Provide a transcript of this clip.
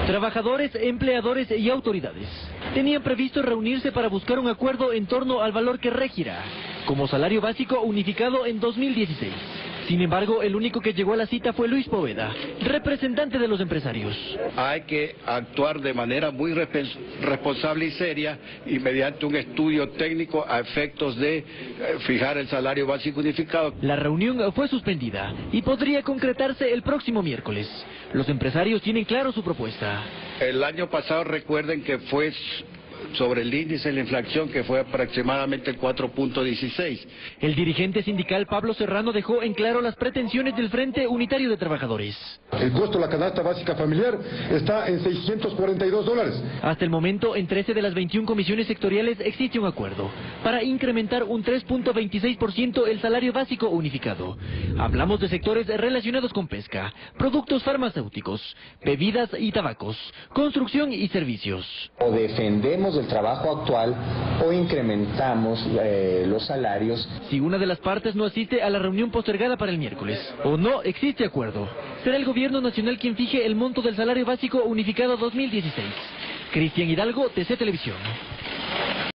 Trabajadores, empleadores y autoridades tenían previsto reunirse para buscar un acuerdo en torno al valor que regirá como salario básico unificado en 2016. Sin embargo, el único que llegó a la cita fue Luis Poveda, representante de los empresarios. Hay que actuar de manera muy responsable y seria y mediante un estudio técnico a efectos de fijar el salario básico unificado. La reunión fue suspendida y podría concretarse el próximo miércoles. Los empresarios tienen claro su propuesta. El año pasado recuerden que fue sobre el índice de la inflación, que fue aproximadamente el 4.16. El dirigente sindical Pablo Serrano dejó en claro las pretensiones del Frente Unitario de Trabajadores. El costo de la canasta básica familiar está en $642. Hasta el momento, en 13 de las 21 comisiones sectoriales existe un acuerdo para incrementar un 3.26% el salario básico unificado. Hablamos de sectores relacionados con pesca, productos farmacéuticos, bebidas y tabacos, construcción y servicios. O defendemos del trabajo actual o incrementamos los salarios. Si una de las partes no asiste a la reunión postergada para el miércoles o no existe acuerdo, será el gobierno nacional quien fije el monto del salario básico unificado 2016. Cristian Hidalgo, TC Televisión.